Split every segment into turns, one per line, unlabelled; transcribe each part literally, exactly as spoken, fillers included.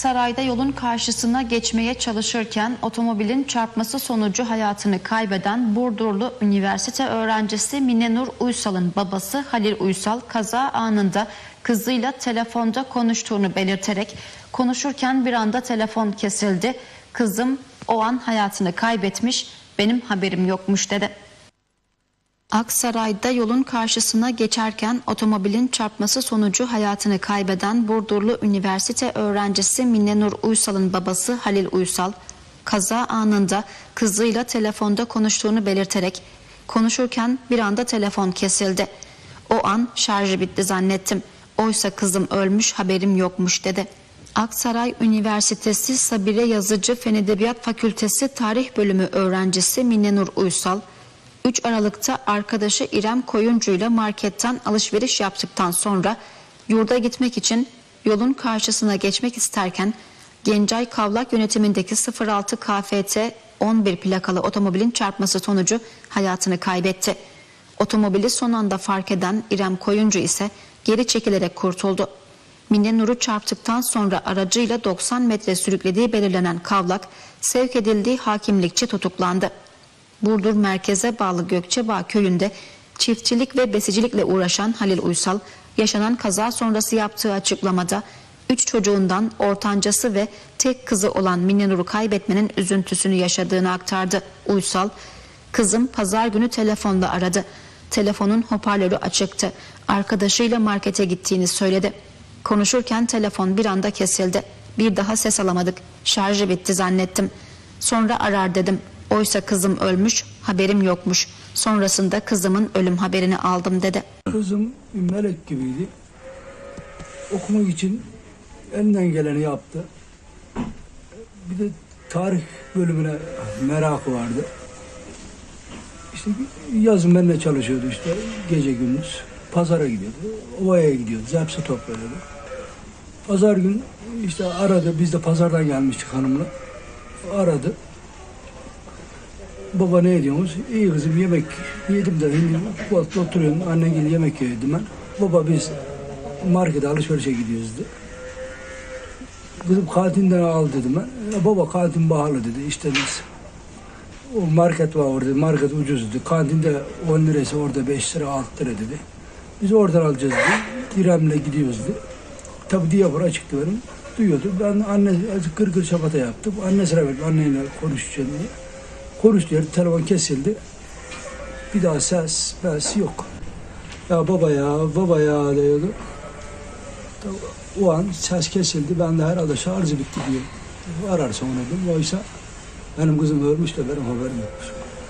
Aksaray'da yolun karşısına geçmeye çalışırken otomobilin çarpması sonucu hayatını kaybeden Burdurlu üniversite öğrencisi Minenur Uysal'ın babası Halil Uysal kaza anında kızıyla telefonda konuştuğunu belirterek konuşurken bir anda telefon kesildi. Kızım o an hayatını kaybetmiş, benim haberim yokmuş dedi. Aksaray'da yolun karşısına geçerken otomobilin çarpması sonucu hayatını kaybeden Burdurlu üniversite öğrencisi Minenur Uysal'ın babası Halil Uysal, kaza anında kızıyla telefonda konuştuğunu belirterek konuşurken bir anda telefon kesildi. O an şarjı bitti zannettim. Oysa kızım ölmüş, haberim yokmuş dedi. Aksaray Üniversitesi Sabire Yazıcı Fen Edebiyat Fakültesi Tarih Bölümü öğrencisi Minenur Uysal, üç Aralık'ta arkadaşı İrem Koyuncu ile marketten alışveriş yaptıktan sonra yurda gitmek için yolun karşısına geçmek isterken Gencay Kavlak yönetimindeki sıfır altı K F T on bir plakalı otomobilin çarpması sonucu hayatını kaybetti. Otomobili son anda fark eden İrem Koyuncu ise geri çekilerek kurtuldu. Minenur'u çarptıktan sonra aracıyla doksan metre sürüklediği belirlenen Kavlak sevk edildiği hakimlikçe tutuklandı. Burdur merkeze bağlı Gökçebağ köyünde çiftçilik ve besicilikle uğraşan Halil Uysal, yaşanan kaza sonrası yaptığı açıklamada üç çocuğundan ortancası ve tek kızı olan Minenur'u kaybetmenin üzüntüsünü yaşadığını aktardı. Uysal, kızım pazar günü telefonla aradı. Telefonun hoparlörü açıktı. Arkadaşıyla markete gittiğini söyledi. Konuşurken telefon bir anda kesildi. Bir daha ses alamadık. Şarjı bitti zannettim. Sonra arar dedim. Oysa kızım ölmüş, haberim yokmuş. Sonrasında kızımın ölüm haberini aldım dedi.
Kızım melek gibiydi. Okumak için elinden geleni yaptı. Bir de tarih bölümüne merakı vardı. İşte yazın benimle çalışıyordu işte gece gündüz. Pazara gidiyordu, ovaya gidiyordu, zepsi topluyordu. Pazar gün işte aradı, biz de pazardan gelmiştik hanımla. Aradı. Baba ne ediyorsunuz? İyi kızım yemek yedim de şimdi oturuyorum, annen gibi yemek yedim ben. Baba biz markete alışverişe gidiyoruz dedi. Kızım kantinden al dedim ben. Ya baba kantin pahalı dedi. İşte biz o market var orada, market ucuz dedi. Kantinde on liraysa orada beş lira altı lira dedi. Biz oradan alacağız dedi. İrem'le gidiyoruz dedi. Tabii diyafora çıktı benim. Duyuyordu. Ben anne kır kır şapata yaptım. Annesine verdim. Anneyle konuşacağım diye. Konuştu yer, telefon kesildi. Bir daha ses, ses yok. Ya baba ya, baba ya diyordu. O an ses kesildi. Ben de herhalde şarjı bitti diye ararsa onu dedim. Oysa benim kızım ölmüş de benim haberim yokmuş.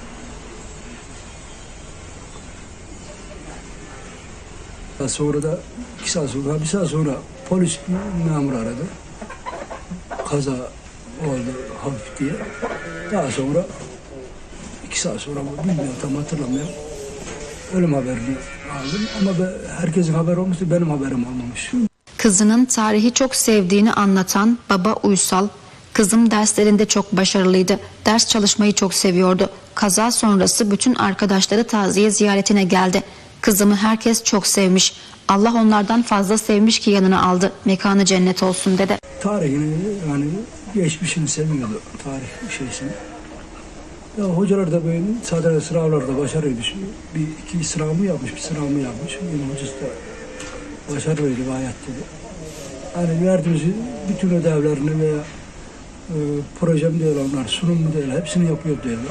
Sonra da iki saat sonra, bir saat sonra polis memuru aradı. Kaza oldu hafif diye. Daha sonra iki saat sonra bilmiyorum tam hatırlamıyorum. Ölüm haberini aldım ama herkesin haberi olmuştu, benim haberim olmamış.
Kızının tarihi çok sevdiğini anlatan baba Uysal, kızım derslerinde çok başarılıydı. Ders çalışmayı çok seviyordu. Kaza sonrası bütün arkadaşları taziye ziyaretine geldi. Kızımı herkes çok sevmiş. Allah onlardan fazla sevmiş ki yanına aldı. Mekanı cennet olsun dedi.
Tarihini yani geçmişini seviyordu, tarih şeysini. Ya hocalar da böyle sadece sınavlarda başarıydı. Bir iki sınav mı yapmış, bir sınav mı yapmış. Yine hocası da başarılıydı gayet dedi. Yani verdiğimiz bütün ödevlerini veya e, projem diyorlar onlar, sunum mu diyorlar, hepsini yapıyor diyorlar.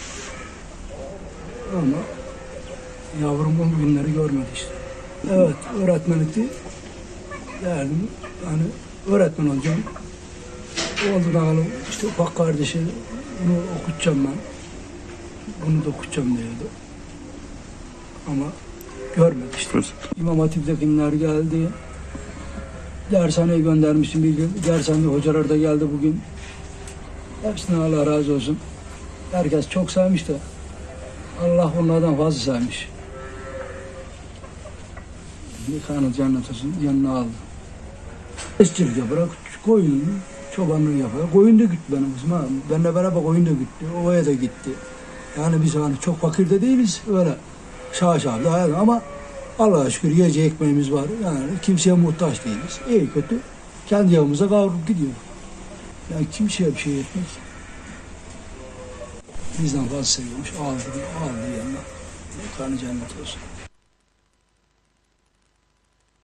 Ama yavrum bu günleri görmedi işte. Evet, öğretmenlikti. Yani hani öğretmen olacağım. Oldu da işte bak kardeşi bunu okutacağım ben. Bunu da okutacağım diyordu. Ama görmedi işte. İmam Hatip'tekiler geldi. Dershaneye göndermiştim bir gün. Dershane hocalar da geldi bugün. Hepsine Allah razı olsun. Herkes çok sevmiş de Allah onlardan fazla sevmiş. Mekanı cennet olsun, yanına aldı. Esçilik yaparak koyun, çobanlığı yaparak koyun da gitti benim kızım ha. Benimle beraber koyun da gitti, ovaya da gitti. Yani biz hani çok fakir de değiliz, öyle şaşalı hayal ama Allah'a şükür yiyecek ekmeğimiz var. Yani kimseye muhtaç değiliz. İyi kötü kendi yanımıza kavrup gidiyor. Yani kimseye bir şey etmek. Bizden fazla seviyormuş. Aldı, aldı yanına. Kanı cennet olsun.